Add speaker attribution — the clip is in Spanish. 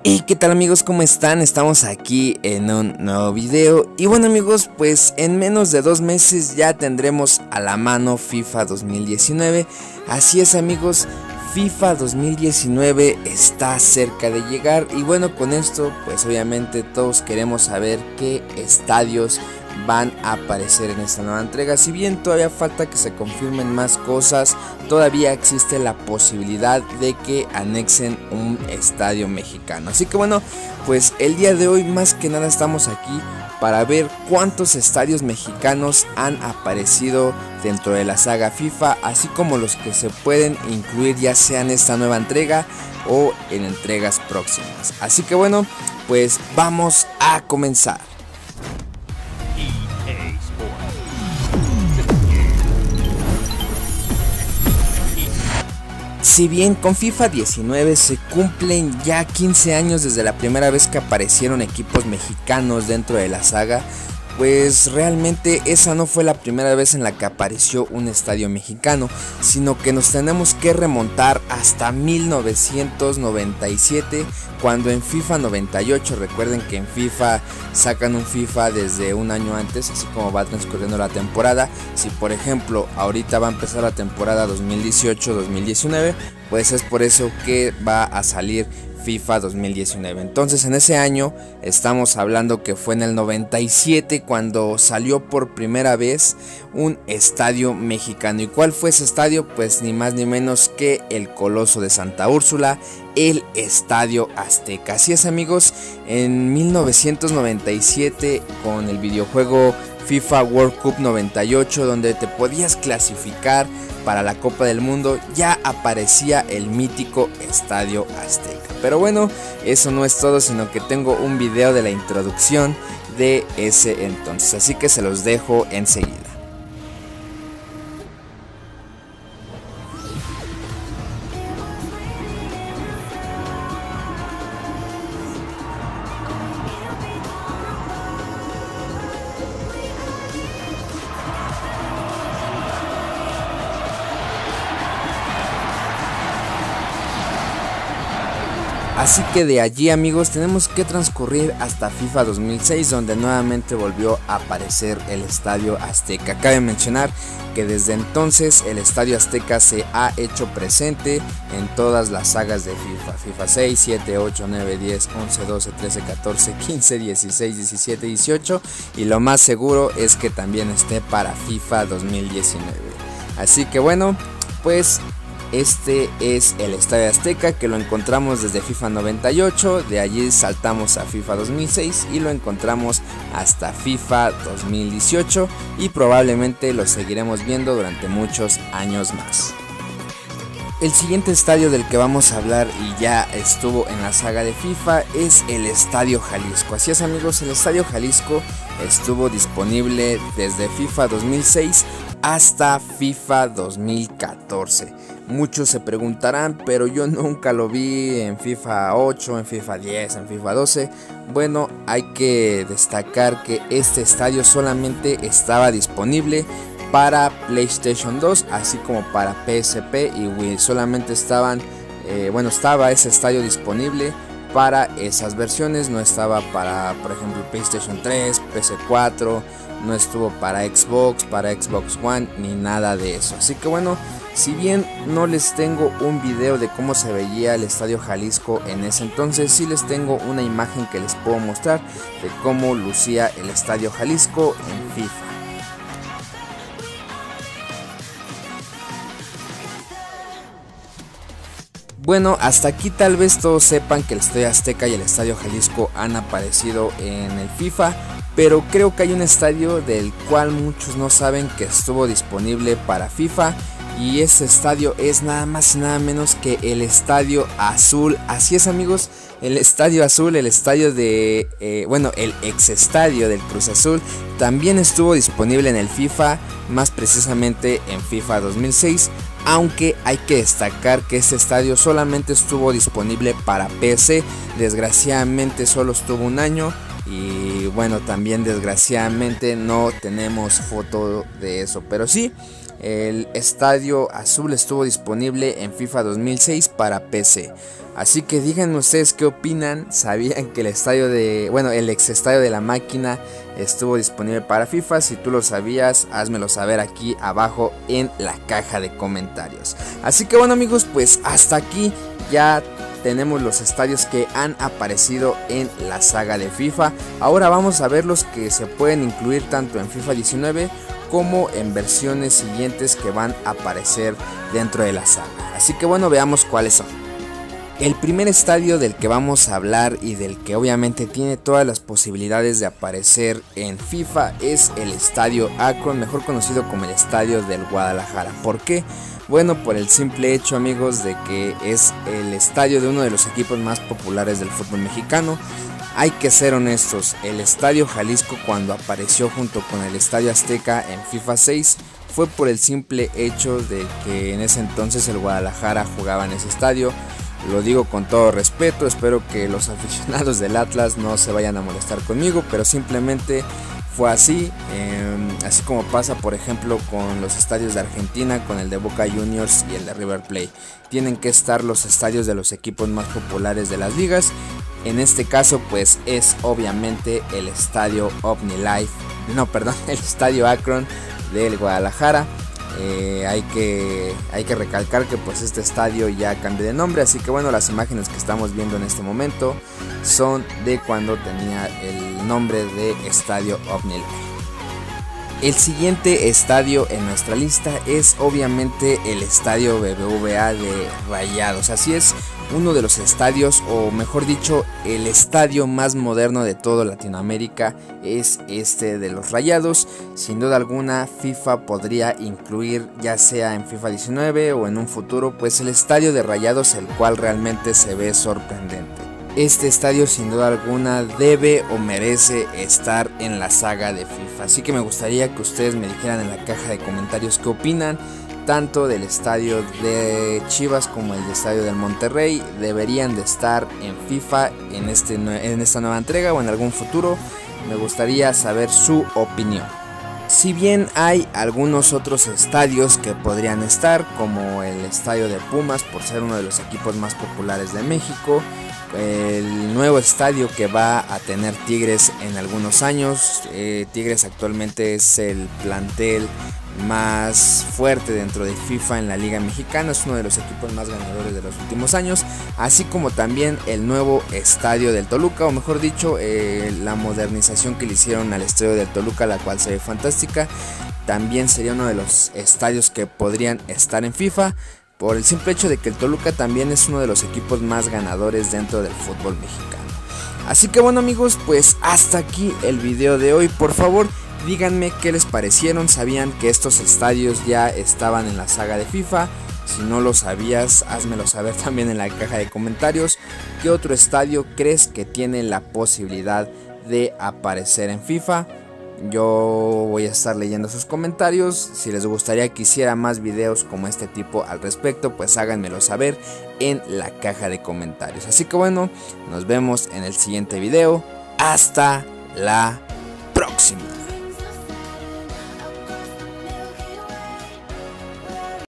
Speaker 1: Y qué tal amigos, ¿cómo están? Estamos aquí en un nuevo video. Y bueno amigos, pues en menos de 2 meses ya tendremos a la mano FIFA 2019. Así es amigos, FIFA 2019 está cerca de llegar. Y bueno, con esto pues obviamente todos queremos saber qué estadios van a aparecer en esta nueva entrega. Si bien todavía falta que se confirmen más cosas, todavía existe la posibilidad de que anexen un estadio mexicano. Así que bueno, pues el día de hoy más que nada estamos aquí para ver cuántos estadios mexicanos han aparecido dentro de la saga FIFA, así como los que se pueden incluir ya sea en esta nueva entrega o en entregas próximas. Así que bueno, pues vamos a comenzar. Si bien con FIFA 19 se cumplen ya 15 años desde la primera vez que aparecieron equipos mexicanos dentro de la saga, pues realmente esa no fue la primera vez en la que apareció un estadio mexicano, sino que nos tenemos que remontar hasta 1997, cuando en FIFA 98, recuerden que en FIFA sacan un FIFA desde un año antes, así como va transcurriendo la temporada. Si por ejemplo ahorita va a empezar la temporada 2018-2019, pues es por eso que va a salir FIFA 2019. Entonces en ese año estamos hablando que fue en el 97 cuando salió por primera vez un estadio mexicano. ¿Y cuál fue ese estadio? Pues ni más ni menos que el Coloso de Santa Úrsula, el Estadio Azteca. Así es amigos, en 1997 con el videojuego FIFA World Cup 98, donde te podías clasificar para la Copa del Mundo, ya aparecía el mítico Estadio Azteca. Pero bueno, eso no es todo, sino que tengo un video de la introducción de ese entonces, así que se los dejo enseguida. Así que de allí amigos tenemos que transcurrir hasta FIFA 2006, donde nuevamente volvió a aparecer el Estadio Azteca. Cabe mencionar que desde entonces el Estadio Azteca se ha hecho presente en todas las sagas de FIFA. FIFA 6, 7, 8, 9, 10, 11, 12, 13, 14, 15, 16, 17, 18 y lo más seguro es que también esté para FIFA 2019. Así que bueno, pues este es el Estadio Azteca, que lo encontramos desde FIFA 98, de allí saltamos a FIFA 2006 y lo encontramos hasta FIFA 2018 y probablemente lo seguiremos viendo durante muchos años más. El siguiente estadio del que vamos a hablar y ya estuvo en la saga de FIFA es el Estadio Jalisco. Así es amigos, el Estadio Jalisco estuvo disponible desde FIFA 2006 hasta FIFA 2014. Muchos se preguntarán, pero yo nunca lo vi en FIFA 8, en FIFA 10, en FIFA 12. Bueno, hay que destacar que este estadio solamente estaba disponible para PlayStation 2, así como para PSP y Wii. Solamente estaba ese estadio disponible para esas versiones. No estaba para, por ejemplo, PlayStation 3, PS4, no estuvo para Xbox One, ni nada de eso. Así que bueno, si bien no les tengo un video de cómo se veía el Estadio Jalisco en ese entonces, sí les tengo una imagen que les puedo mostrar de cómo lucía el Estadio Jalisco en FIFA. Bueno, hasta aquí tal vez todos sepan que el Estadio Azteca y el Estadio Jalisco han aparecido en el FIFA, pero creo que hay un estadio del cual muchos no saben que estuvo disponible para FIFA, y ese estadio es nada más y nada menos que el Estadio Azul. Así es amigos, el Estadio Azul, el estadio de, el ex estadio del Cruz Azul, también estuvo disponible en el FIFA, más precisamente en FIFA 2006. Aunque hay que destacar que este estadio solamente estuvo disponible para PC, desgraciadamente solo estuvo un año y bueno, también desgraciadamente no tenemos foto de eso, pero sí, el estadio azul estuvo disponible en FIFA 2006 para PC. Así que díganme ustedes qué opinan. ¿Sabían que el el ex estadio de la máquina estuvo disponible para FIFA? Si tú lo sabías, házmelo saber aquí abajo en la caja de comentarios. Así que bueno amigos, pues hasta aquí ya tenemos los estadios que han aparecido en la saga de FIFA. Ahora vamos a ver los que se pueden incluir tanto en FIFA 19 como en versiones siguientes que van a aparecer dentro de la saga. Así que bueno, veamos cuáles son. El primer estadio del que vamos a hablar y del que obviamente tiene todas las posibilidades de aparecer en FIFA es el Estadio Akron, mejor conocido como el Estadio del Guadalajara. ¿Por qué? Bueno, por el simple hecho amigos de que es el estadio de uno de los equipos más populares del fútbol mexicano. Hay que ser honestos, el Estadio Jalisco cuando apareció junto con el Estadio Azteca en FIFA 6 fue por el simple hecho de que en ese entonces el Guadalajara jugaba en ese estadio. Lo digo con todo respeto, espero que los aficionados del Atlas no se vayan a molestar conmigo, pero simplemente fue así, así como pasa por ejemplo con los estadios de Argentina, con el de Boca Juniors y el de River Plate. Tienen que estar los estadios de los equipos más populares de las ligas. En este caso pues es obviamente el estadio el estadio Akron del Guadalajara. Hay que recalcar que pues este estadio ya cambió de nombre, así que bueno, las imágenes que estamos viendo en este momento son de cuando tenía el nombre de Estadio OmniLife. El siguiente estadio en nuestra lista es obviamente el Estadio BBVA de Rayados. Así es, uno de los estadios, o mejor dicho, el estadio más moderno de toda Latinoamérica es este de los Rayados. Sin duda alguna, FIFA podría incluir, ya sea en FIFA 19 o en un futuro, pues el estadio de Rayados, el cual realmente se ve sorprendente. Este estadio sin duda alguna debe o merece estar en la saga de FIFA. Así que me gustaría que ustedes me dijeran en la caja de comentarios qué opinan. Tanto del estadio de Chivas como el estadio del Monterrey deberían de estar en FIFA en esta nueva entrega o en algún futuro. Me gustaría saber su opinión. Si bien hay algunos otros estadios que podrían estar, como el estadio de Pumas por ser uno de los equipos más populares de México, el nuevo estadio que va a tener Tigres en algunos años. Tigres actualmente es el plantel más fuerte dentro de FIFA en la Liga Mexicana, es uno de los equipos más ganadores de los últimos años, así como también el nuevo estadio del Toluca, o mejor dicho, la modernización que le hicieron al estadio del Toluca, la cual se ve fantástica. También sería uno de los estadios que podrían estar en FIFA, por el simple hecho de que el Toluca también es uno de los equipos más ganadores dentro del fútbol mexicano. Así que bueno amigos, pues hasta aquí el video de hoy. Por favor, díganme qué les parecieron. ¿Sabían que estos estadios ya estaban en la saga de FIFA? Si no lo sabías, házmelo saber también en la caja de comentarios. ¿Qué otro estadio crees que tiene la posibilidad de aparecer en FIFA? Yo voy a estar leyendo sus comentarios. Si les gustaría que hiciera más videos como este tipo al respecto, pues háganmelo saber en la caja de comentarios. Así que bueno, nos vemos en el siguiente video. Hasta la próxima.